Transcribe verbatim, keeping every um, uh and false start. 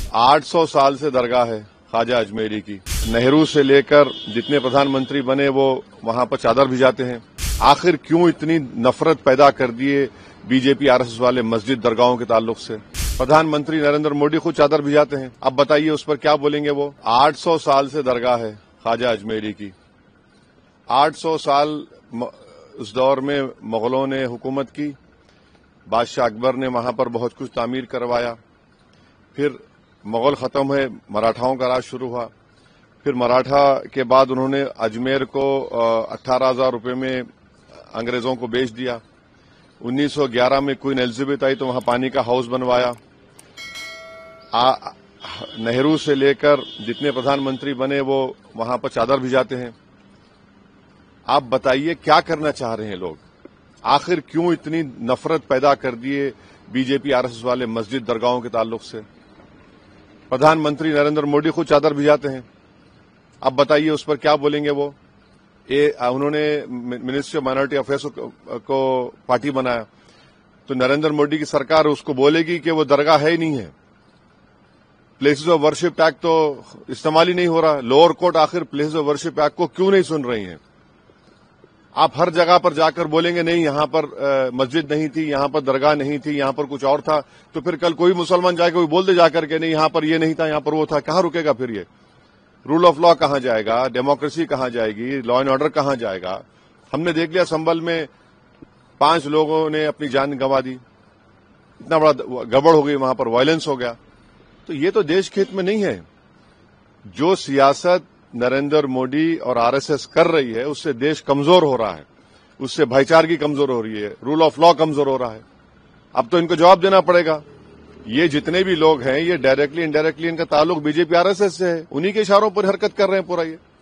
आठ सौ साल से दरगाह है ख्वाजा अजमेरी की। नेहरू से लेकर जितने प्रधानमंत्री बने वो वहां पर चादर भिजाते हैं। आखिर क्यों इतनी नफरत पैदा कर दिए बीजेपी आरएसएस वाले मस्जिद दरगाहों के ताल्लुक से? प्रधानमंत्री नरेंद्र मोदी खुद चादर भिजाते हैं। अब बताइए उस पर क्या बोलेंगे वो? आठ सौ साल से दरगाह है ख्वाजा अजमेरी की। आठ सौ साल उस दौर में मुगलों ने हुकूमत की, बादशाह अकबर ने वहां पर बहुत कुछ तामीर करवाया, फिर मुगल खत्म हुए, मराठाओं का राज शुरू हुआ, फिर मराठा के बाद उन्होंने अजमेर को अट्ठारह हजार रुपये में अंग्रेजों को बेच दिया। उन्नीस सौ ग्यारह में क्वीन एलिजाबेथ आई तो वहां पानी का हाउस बनवाया। नेहरू से लेकर जितने प्रधानमंत्री बने वो वहां पर चादर भिजाते हैं। आप बताइए क्या करना चाह रहे हैं लोग? आखिर क्यों इतनी नफरत पैदा कर दिए बीजेपी आरएसएस वाले मस्जिद दरगाहों के ताल्लुक से? प्रधानमंत्री नरेंद्र मोदी खुद चादर भिजाते हैं। अब बताइए उस पर क्या बोलेंगे वो? ए, उन्होंने मिनिस्ट्री ऑफ माइनॉरिटी अफेयर्स को पार्टी बनाया तो नरेंद्र मोदी की सरकार उसको बोलेगी कि वो दरगाह है ही नहीं है। प्लेसेस ऑफ वर्शिप एक्ट तो इस्तेमाल ही नहीं हो रहा। लोअर कोर्ट आखिर प्लेसेस ऑफ वर्शिप एक्ट को क्यों नहीं सुन रही है? आप हर जगह पर जाकर बोलेंगे नहीं यहां पर आ, मस्जिद नहीं थी, यहां पर दरगाह नहीं थी, यहां पर कुछ और था, तो फिर कल कोई मुसलमान जाके कोई बोल दे जाकर के नहीं यहां पर ये नहीं था, यहां पर वो था। कहां रुकेगा फिर ये? रूल ऑफ लॉ कहां जाएगा? डेमोक्रेसी कहां जाएगी? लॉ एंड ऑर्डर कहां जाएगा? हमने देख लिया संभल में पांच लोगों ने अपनी जान गंवा दी, इतना बड़ा गड़बड़ हो गई, वहां पर वायलेंस हो गया। तो ये तो देश के हित में नहीं है। जो सियासत नरेंद्र मोदी और आरएसएस कर रही है उससे देश कमजोर हो रहा है, उससे भाईचारगी कमजोर हो रही है, रूल ऑफ लॉ कमजोर हो रहा है। अब तो इनको जवाब देना पड़ेगा। ये जितने भी लोग हैं ये डायरेक्टली इनडायरेक्टली इनका ताल्लुक बीजेपी आरएसएस से है, उन्हीं के इशारों पर हरकत कर रहे हैं पूरा ये।